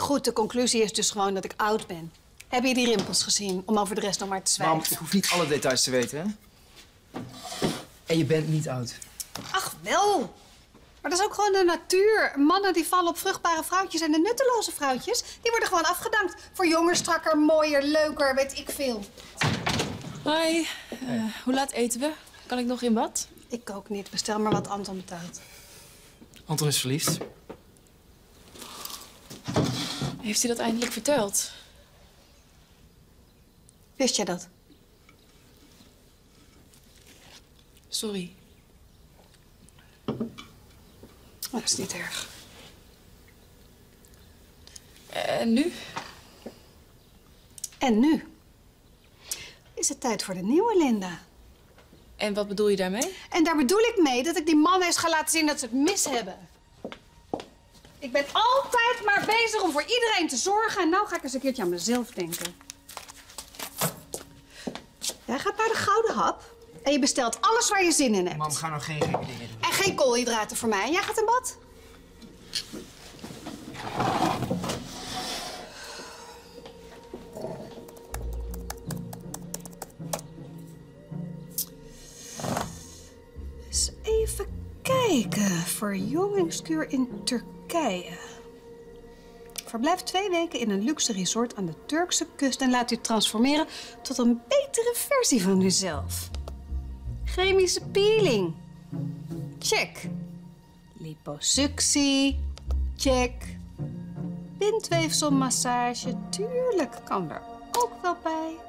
goed, de conclusie is dus gewoon dat ik oud ben. Heb je die rimpels gezien, om over de rest nog maar te zwijgen? Mam, ik hoef niet alle details te weten, hè? En je bent niet oud. Ach, wel. Maar dat is ook gewoon de natuur. Mannen die vallen op vruchtbare vrouwtjes en de nutteloze vrouwtjes, die worden gewoon afgedankt. Voor jonger, strakker, mooier, leuker, weet ik veel. Hoi. Hoe laat eten we? Kan ik nog in bad? Ik ook niet. Bestel maar wat Anton betaalt. Anton is verliefd. Heeft hij dat eindelijk verteld? Wist jij dat? Sorry. Dat is niet erg. En nu? En nu is het tijd voor de nieuwe Linda. En wat bedoel je daarmee? En daar bedoel ik mee dat ik die mannen eens ga laten zien dat ze het mis hebben. Ik ben altijd maar bezig om voor iedereen te zorgen. En nou ga ik eens een keertje aan mezelf denken. Jij gaat naar de Gouden Hap en je bestelt alles waar je zin in hebt. Mam, ga nou geen gekke dingen doen. En geen koolhydraten voor mij. En jij gaat in bad? Eens even kijken. Verjongingskuur in Turkije. Verblijf 2 weken in een luxe resort aan de Turkse kust en laat u transformeren tot een betere versie van uzelf. Chemische peeling. Check. Liposuctie. Check. Bindweefselmassage. Tuurlijk, kan er ook wel bij.